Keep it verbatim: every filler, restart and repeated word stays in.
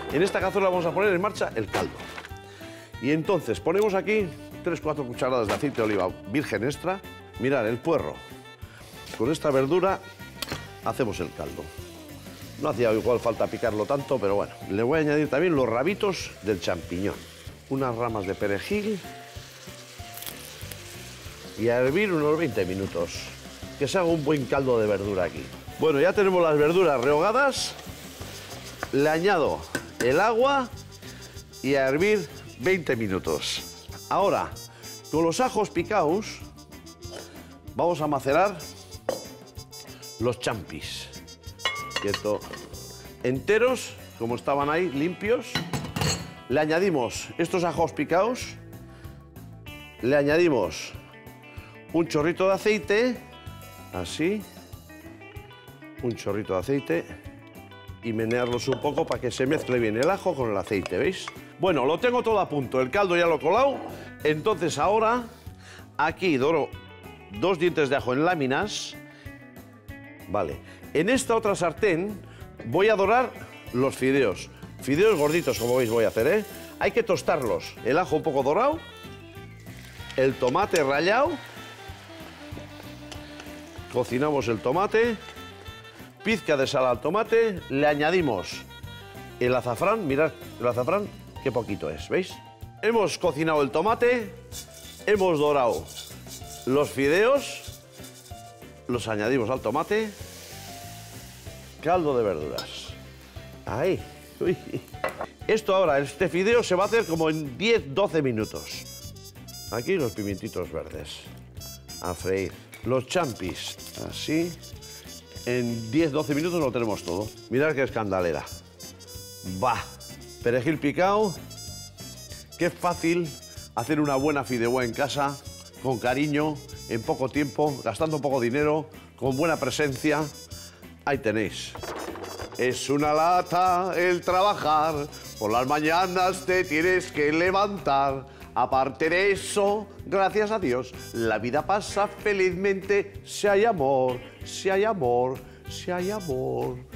En esta cazuela vamos a poner en marcha el caldo. Y entonces ponemos aquí tres cuatro cucharadas de aceite de oliva virgen extra. Mirad, el puerro. Con esta verdura hacemos el caldo. No hacía igual falta picarlo tanto, pero bueno. Le voy a añadir también los rabitos del champiñón. Unas ramas de perejil. Y a hervir unos veinte minutos. Que se haga un buen caldo de verdura aquí. Bueno, ya tenemos las verduras rehogadas. Le añado el agua y a hervir veinte minutos. Ahora, con los ajos picados, vamos a macerar los champis. Quieto. Enteros, como estaban ahí, limpios. Le añadimos estos ajos picados. Le añadimos un chorrito de aceite, así. Un chorrito de aceite y menearlos un poco para que se mezcle bien el ajo con el aceite, ¿veis? Bueno, lo tengo todo a punto, el caldo ya lo he colado. Entonces ahora, aquí doro dos dientes de ajo en láminas. Vale. En esta otra sartén voy a dorar los fideos. Fideos gorditos, como veis voy a hacer, ¿eh? Hay que tostarlos. El ajo un poco dorado, el tomate rallado. Cocinamos el tomate. Pizca de sal al tomate, le añadimos el azafrán, mirad el azafrán, qué poquito es, ¿veis? Hemos cocinado el tomate, hemos dorado los fideos, los añadimos al tomate, caldo de verduras. Ahí, uy. Esto ahora, este fideo se va a hacer como en diez doce minutos. Aquí los pimientitos verdes, a freír. Los champis, así. En diez doce minutos lo tenemos todo. Mirad qué escandalera. Va. Perejil picado. Qué fácil hacer una buena fideuá en casa, con cariño, en poco tiempo, gastando poco dinero, con buena presencia. Ahí tenéis. Es una lata el trabajar. Por las mañanas te tienes que levantar. Aparte de eso, gracias a Dios, la vida pasa felizmente si hay amor, si hay amor, si hay amor.